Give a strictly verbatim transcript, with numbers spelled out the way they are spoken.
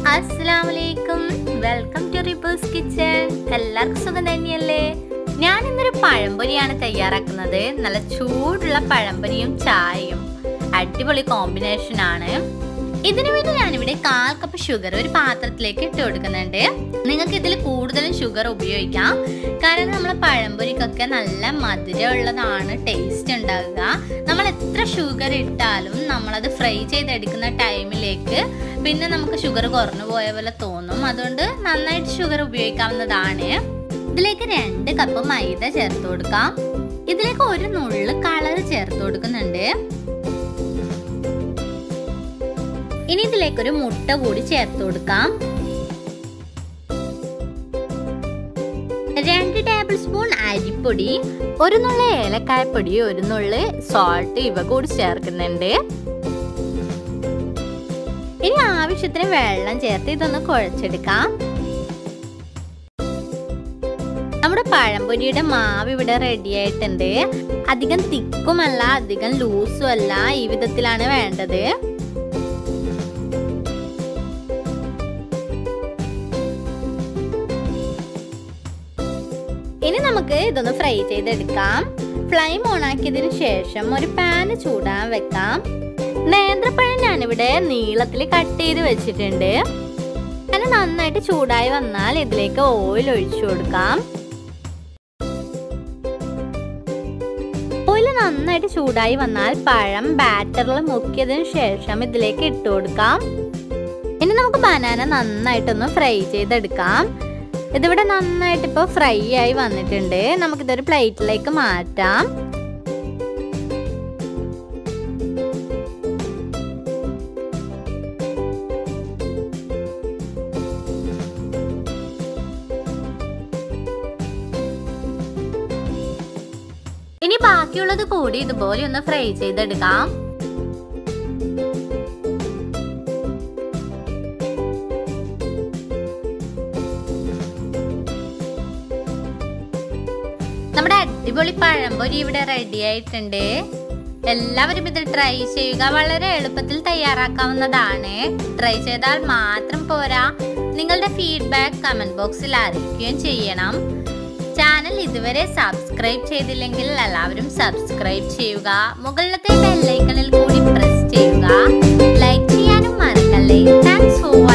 അസ്സലാമലൈക്കും, welcome to റിബൂസ് kitchen. എല്ലാവർക്കും സുഖം തന്നെയല്ലേ? ഞാൻ ഇന്നൊരു പഴംപൊരിയാണ് തയ്യാറാക്കുന്നത്. നല്ല ചൂടുള്ള പഴംപൊരിയും ചായയും അടിപൊളി കോമ്പിനേഷൻ ആണ്. ഇതിനു വേണ്ടി ഞാനിവിടെ കാൽ കപ്പ് ഷുഗർ ഒരു പാത്രത്തിലേക്ക് ഇട്ട് കൊടുക്കുന്നുണ്ട്. നിങ്ങൾക്ക് ഇതിൽ കൂടുതലും ഷുഗർ ഉപയോഗിക്കാം, കാരണം നമ്മൾ പഴംപൊരിക്കൊക്കെ നല്ല മധുരമുള്ളതാണ് ടേസ്റ്റ് ഉണ്ടാകുക. നമ്മൾ എത്ര ഷുഗർ ഇട്ടാലും നമ്മളത് ഫ്രൈ ചെയ്തെടുക്കുന്ന ടൈമിലേക്ക് പിന്നെ നമുക്ക് ഷുഗർ കുറഞ്ഞു പോയ പോലെ തോന്നും. അതുകൊണ്ട് നന്നായിട്ട് ഷുഗർ ഉപയോഗിക്കാവുന്നതാണ്. ഇതിലേക്ക് രണ്ട് കപ്പ് മൈദ ചേർത്ത് കൊടുക്കാം. ഇതിലേക്ക് ഒരു നുള്ളു കളർ ചേർത്ത് കൊടുക്കുന്നുണ്ട്. ഇനി ഇതിലേക്ക് ഒരു മുട്ട കൂടി ചേർത്ത് കൊടുക്കാം. രണ്ട് ടേബിൾ സ്പൂൺ അരിപ്പൊടി, ഒരു നുള്ളു ഏലക്കായപ്പൊടി, ഒരു നുള്ളു സോൾട്ട് ഇവ കൂടി ചേർക്കുന്നുണ്ട്. ഇനി ആവശ്യത്തിന് വെള്ളം ചേർത്ത് ഇതൊന്ന് കുഴച്ചെടുക്കാം. നമ്മുടെ പഴംപൊരിയുടെ മാവ് ഇവിടെ റെഡി ആയിട്ടുണ്ട്. അധികം തിക്കുമല്ല അധികം ലൂസും അല്ല, ഈ വിധത്തിലാണ് വേണ്ടത്. ഇനി നമുക്ക് ഇതൊന്ന് ഫ്രൈ ചെയ്തെടുക്കാം. ഫ്ലെയിം ഓൺ ആക്കിയതിനു ശേഷം ഒരു പാന് ചൂടാൻ വെക്കാം. നേന്ത്രപ്പഴം ഞാനിവിടെ നീളത്തിൽ കട്ട് ചെയ്ത് വെച്ചിട്ടുണ്ട്. അങ്ങനെ നന്നായിട്ട് ചൂടായി വന്നാൽ ഇതിലേക്ക് ഓയിൽ ഒഴിച്ചു കൊടുക്കാം. ഓയിൽ നന്നായിട്ട് ചൂടായി വന്നാൽ പഴം ബാറ്ററിൽ മുക്കിയതിനു ശേഷം ഇതിലേക്ക് ഇട്ട് കൊടുക്കാം. ഇനി നമുക്ക് ബനാന നന്നായിട്ടൊന്ന് ഫ്രൈ ചെയ്തെടുക്കാം. ഇതിവിടെ നന്നായിട്ട് ഇപ്പോൾ ഫ്രൈ ആയി വന്നിട്ടുണ്ട്. നമുക്കിതൊരു പ്ലേറ്റിലേക്ക് മാറ്റാം. ഇനി ബാക്കിയുള്ളത് കൂടി ഇതുപോലെ ഒന്ന് ഫ്രൈ ചെയ്തെടുക്കാം. നമ്മുടെ അടിപൊളി പഴംപൊരി ഇവിടെ റെഡി ആയിട്ടുണ്ട്. എല്ലാവരും ഇത് ട്രൈ ചെയ്യുക. വളരെ എളുപ്പത്തിൽ തയ്യാറാക്കാവുന്നതാണ്. ട്രൈ ചെയ്താൽ മാത്രം പോരാ, നിങ്ങളുടെ ഫീഡ്ബാക്ക് കമന്റ് ബോക്സിൽ അറിയിക്കുകയും ചെയ്യണം. ചാനൽ ഇതുവരെ സബ്സ്ക്രൈബ് ചെയ്തില്ലെങ്കിൽ എല്ലാവരും സബ്സ്ക്രൈബ് ചെയ്യുക. മുകളിലത്തെ ബെൽ ഐക്കണിൽ കൂടി പ്രസ് ചെയ്യുക. ലൈക്ക് ചെയ്യാനും മറക്കല്ലേ. Thanks for